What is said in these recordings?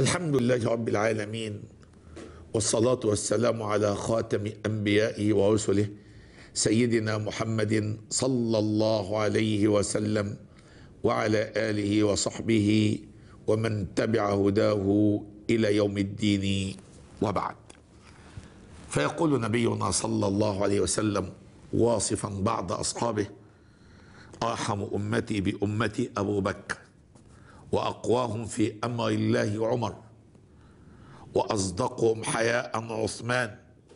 الحمد لله رب العالمين، والصلاة والسلام على خاتم أنبيائه ورسله سيدنا محمد صلى الله عليه وسلم وعلى آله وصحبه ومن تبع هداه إلى يوم الدين، وبعد. فيقول نبينا صلى الله عليه وسلم واصفا بعض أصحابه: أرحم أمتي بأمتي أبو بكر، وأقواهم في أمر الله عمر، وأصدقهم حياء عثمان،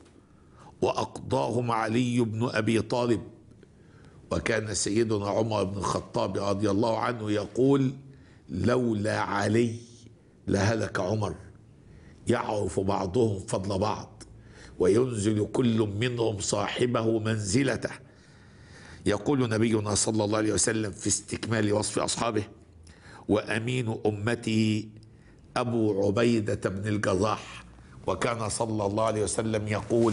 وأقضاهم علي بن أبي طالب. وكان سيدنا عمر بن الخطاب رضي الله عنه يقول: لولا علي لهلك عمر. يعرف بعضهم فضل بعض، وينزل كل منهم صاحبه منزلته. يقول نبينا صلى الله عليه وسلم في استكمال وصف أصحابه: وأمين أمتي أبو عبيدة بن الجراح. وكان صلى الله عليه وسلم يقول: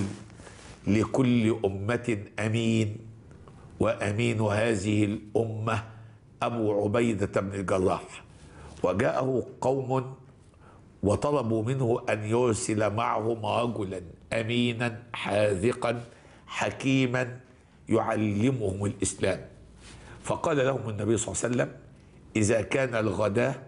لكل أمة أمين، وأمين هذه الأمة أبو عبيدة بن الجراح. وجاءه قوم وطلبوا منه أن يرسل معهم رجلا أمينا حاذقا حكيما يعلمهم الإسلام. فقال لهم النبي صلى الله عليه وسلم: إذا كان الغداء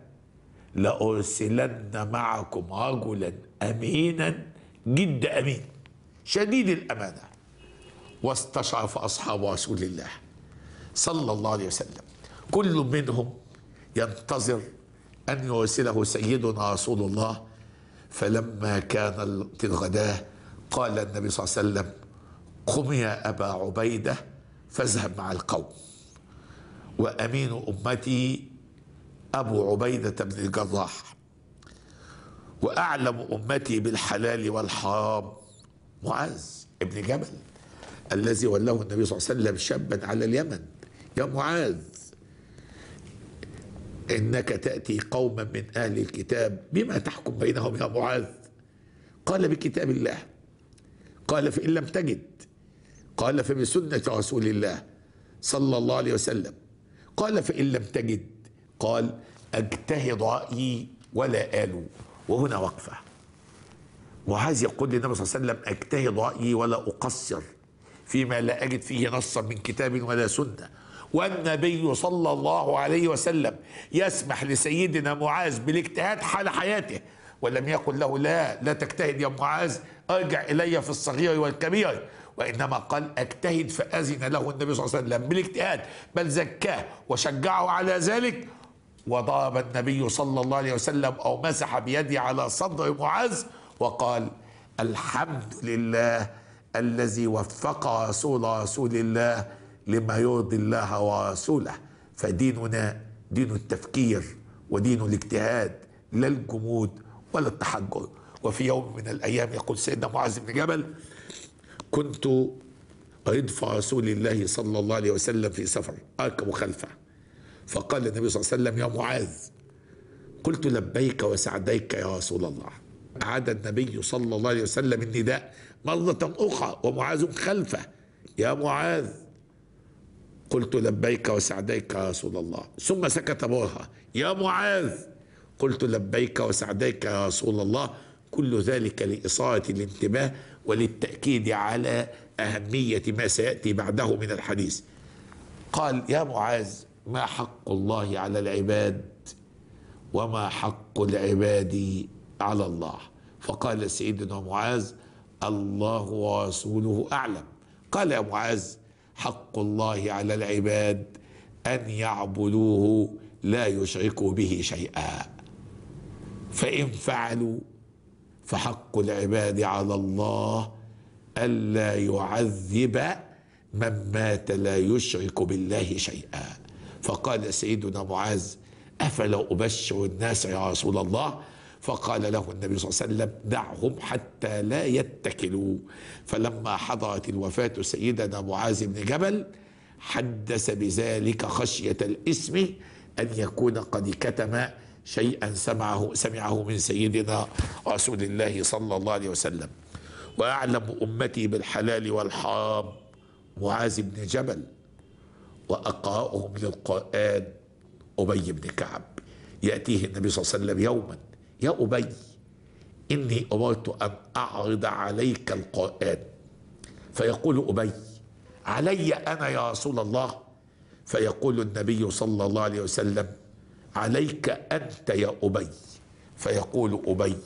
لأرسلن معكم رجلا أمينا جد أمين شديد الأمانة. واستشرف أصحاب رسول الله صلى الله عليه وسلم كل منهم ينتظر أن يرسله سيدنا رسول الله. فلما كان الغداء قال النبي صلى الله عليه وسلم: قم يا أبا عبيدة فاذهب مع القوم. وأمين أمتي أبو عبيدة بن الجراح. وأعلم أمتي بالحلال والحرام معاذ بن جبل، الذي ولاه النبي صلى الله عليه وسلم شابا على اليمن: يا معاذ، إنك تأتي قوما من أهل الكتاب، بما تحكم بينهم يا معاذ؟ قال: بكتاب الله. قال: فإن لم تجد؟ قال: فبسنة رسول الله صلى الله عليه وسلم. قال: فإن لم تجد؟ قال: اجتهد رأيي ولا آلو. وهنا وقفة. معاذ يقول للنبي صلى الله عليه وسلم: اجتهد رأيي ولا أقصر فيما لا أجد فيه نصا من كتاب ولا سنة. والنبي صلى الله عليه وسلم يسمح لسيدنا معاذ بالاجتهاد حال حياته، ولم يقل له: لا تجتهد يا معاذ، ارجع إلي في الصغير والكبير. وإنما قال: اجتهد. فأذن له النبي صلى الله عليه وسلم بالاجتهاد، بل زكاه وشجعه على ذلك. وضرب النبي صلى الله عليه وسلم أو مسح بيده على صدر معاذ وقال: الحمد لله الذي وفق رسول الله لما يرضي الله ورسوله. فديننا دين التفكير ودين الاجتهاد، لا الجمود ولا التحجر. وفي يوم من الأيام يقول سيدنا معاذ بن جبل: كنت ردف رسول الله صلى الله عليه وسلم في سفر أركب خلفه، فقال النبي صلى الله عليه وسلم: يا معاذ. قلت: لبيك وسعديك يا رسول الله. أعاد النبي صلى الله عليه وسلم النداء مرة أخرى ومعاذ خلفه: يا معاذ. قلت: لبيك وسعديك يا رسول الله. ثم سكت برهة: يا معاذ. قلت: لبيك وسعديك يا رسول الله. كل ذلك لإثارة الانتباه وللتأكيد على أهمية ما سيأتي بعده من الحديث. قال: يا معاذ، ما حق الله على العباد وما حق العباد على الله؟ فقال سيدنا معاذ: الله ورسوله أعلم. قال: يا معاذ، حق الله على العباد أن يعبدوه لا يشركوا به شيئا، فإن فعلوا فحق العباد على الله ألا يعذب من مات لا يشرك بالله شيئا. فقال سيدنا معاذ: أفلا أبشر الناس يا رسول الله؟ فقال له النبي صلى الله عليه وسلم: دعهم حتى لا يتكلوا. فلما حضرت الوفاة سيدنا معاذ بن جبل حدث بذلك خشية الإثم أن يكون قد كتم شيئا سمعه من سيدنا رسول الله صلى الله عليه وسلم. وأعلم أمتي بالحلال والحرام معاذ بن جبل، وأقرأهم للقرآن أبي بن كعب. يأتيه النبي صلى الله عليه وسلم يوما يا أبي إني أمرت أن أعرض عليك القرآن. فيقول أبي علي أنا يا رسول الله؟ فيقول النبي صلى الله عليه وسلم عليك أنت يا أبي. فيقول أبي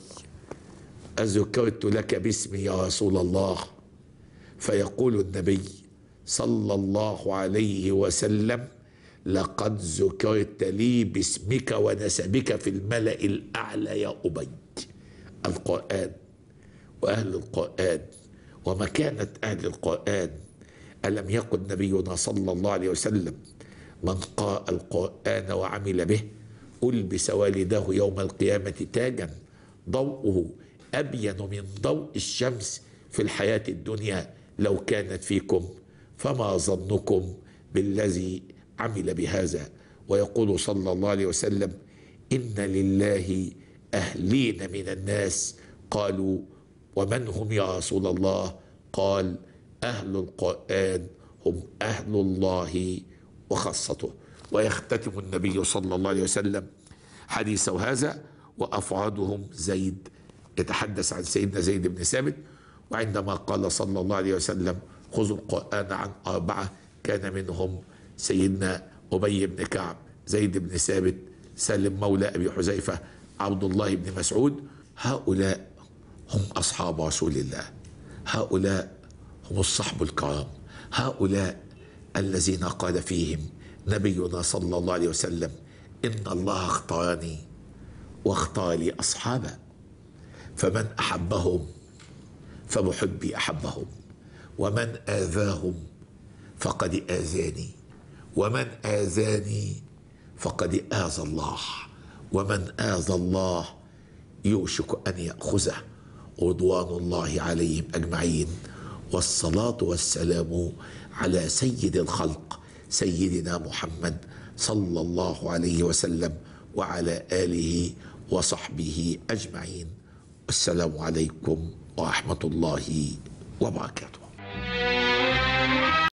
أذكرت لك باسمي يا رسول الله؟ فيقول النبي صلى الله عليه وسلم لقد ذكرت لي باسمك ونسبك في الملأ الأعلى يا أبي. القرآن وأهل القرآن ومكانة أهل القرآن. ألم يقل نبينا صلى الله عليه وسلم من قرأ القرآن وعمل به ألبس والده يوم القيامة تاجا ضوءه أبين من ضوء الشمس في الحياة الدنيا لو كانت فيكم، فما ظنكم بالذي عمل بهذا. ويقول صلى الله عليه وسلم إن لله أهلين من الناس. قالوا ومن هم يا رسول الله؟ قال أهل القرآن هم أهل الله وخاصته. ويختتم النبي صلى الله عليه وسلم حديثه هذا وأفرادهم زيد، يتحدث عن سيدنا زيد بن ثابت. وعندما قال صلى الله عليه وسلم خذوا القرآن عن 4 كان منهم سيدنا أبي بن كعب، زيد بن ثابت، سالم مولى أبي حذيفة، عبد الله بن مسعود. هؤلاء هم أصحاب رسول الله، هؤلاء هم الصحب الكرام، هؤلاء الذين قال فيهم نبينا صلى الله عليه وسلم إن الله اختارني واختار لي أصحابا، فمن أحبهم فمحبي أحبهم، ومن آذاهم فقد آذاني، ومن آذاني فقد آذى الله، ومن آذى الله يوشك أن يأخذه. رضوان الله عليهم أجمعين. والصلاة والسلام على سيد الخلق سيدنا محمد صلى الله عليه وسلم وعلى آله وصحبه أجمعين. السلام عليكم ورحمة الله وبركاته.